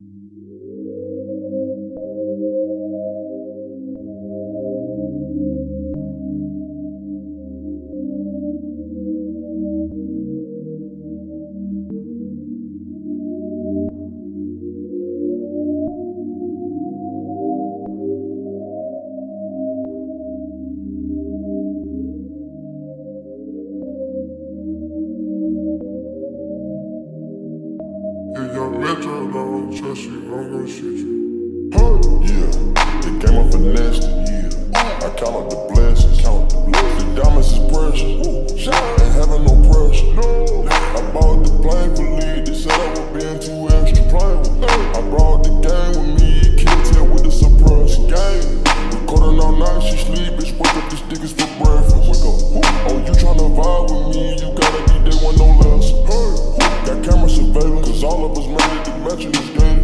If young Metro don't trust you, I'm gon' shoot you. Yeah, the game of finesse, yeah. I count up the blessings, The diamonds is precious, ain't having no pressure. I bought the plane for lead, they said I was being too extra. I brought the game with me, can't tell with the suppressor. Recording all night, she sleep, bitch, wake up, these niggas for breakfast. Oh, you tryna vibe with me, you gotta be there one no less. Got camera surveillance, cause all of us made it to match in this game.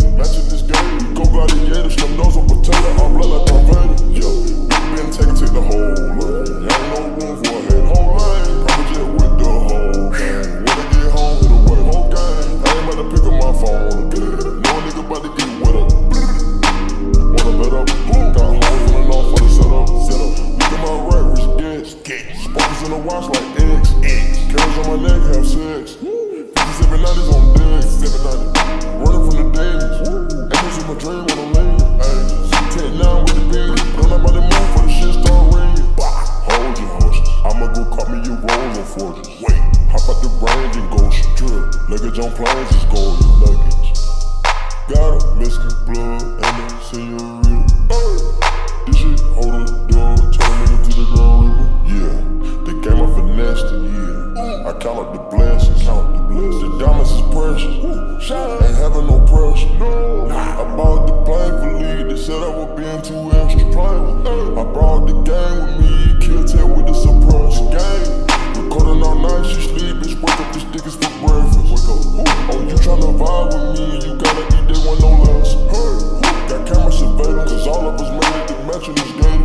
We go gladiators, them nose on potato, all blood like Darth Vader. Yeah, been taken, take the whole lane. Ain't no room for a head, whole lane. Private jet with the whole gang. When I get home, hit away, whole gang. I ain't about to pick up my phone again. No nigga about to get wet up. Wanna bet up, got hoes on and off for the setup. Look at my right wrist, Sparkles in the watch like X. Carrots on my neck, have sex. 790s on deck, 790. Running from the dailies. Angels in my dream when I'm laying. 10-9 with the beat. Don't about to move for the shit start ringing. Hold your horses. I'ma go cut me your rolls on forges. Wait, hop out the range and go strip. Luggage on planes is gold luggage. Got a Mexican blood and a senorita. This shit hold a dog, turn a nigga to the Grand River. Yeah, the game of finesse, yeah. I count up the blessings, The diamonds is precious, ain't having no pressure. I bought the plane for lead, they said I was being too extra. I brought the game with me, kill tell with the suppressor. Recording all night, she sleep, bitch, wake up, these niggas for breakfast. Oh, you tryna vibe with me, you gotta be there one no less. Got camera surveillance, cause all of us made it to match in this game.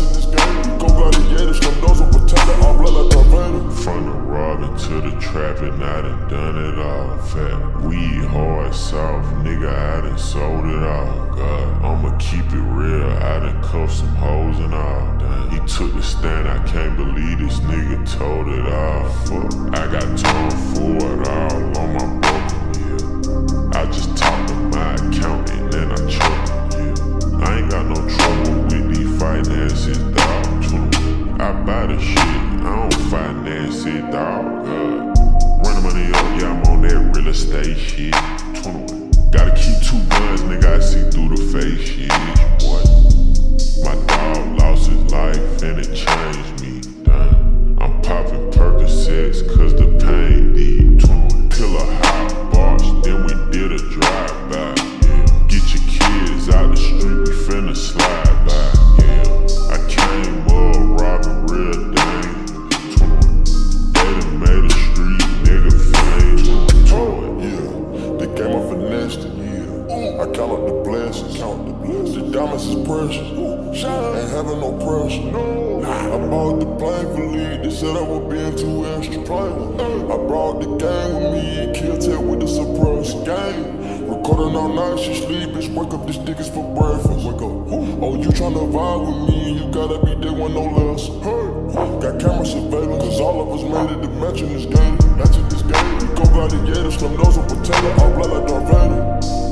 We go gladiators, them nose on potato, all blood like Darth Vader. From the robbing to the trapping, I done done it all. Fat weed, hard, soft, nigga, I done sold it all. God, I'ma keep it real, I done cuffed some hoes and all. Damn, he took the stand, I can't believe this nigga told it all. Fuck, I got torn for it all on my broken, yeah. I just talked to my accountant and I chucked him, yeah. I ain't got no trouble with these finances, dog. I buy the shit, I don't finance it, dog. Run the money up, yeah, I'm on that real estate shit. 21. Gotta keep 2 guns, nigga, I see through the face shit. Boy, my dog lost his life and it changed me. Damn, I'm popping Percocets cause the pain did. 21. Pill a hot box, then we did a drive-by. Yeah, get your kids out the street, we finna slide by. Yeah, I came up robbing real dangerous. 21. They done made a street nigga famous. Yeah, the game of finesse, yeah. I count up the blessings, The diamonds is precious, ain't having no pressure. I bought the plane for lead, they said I was being too extra. I brought the game with me, kill tell with the suppressor. Recording all night, she sleep, bitch, wake up, these niggas for breakfast. Oh, you tryna vibe with me, you gotta be there one no less. Got camera surveillance, cause all of us made it to match in this game. We go gladiators, them nose on potato, all blood like Darth Vader.